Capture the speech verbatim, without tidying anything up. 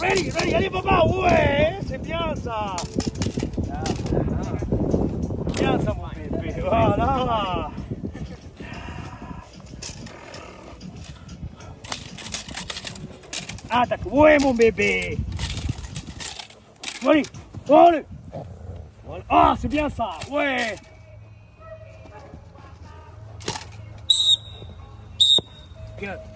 ready, ready, allez papa, ouais, c'est bien ça. Bien ça mon bébé, voilà. Attaque, ouais mon bébé. Allez, allez. Voilà. Ah, c'est bien ça, ouais. Good.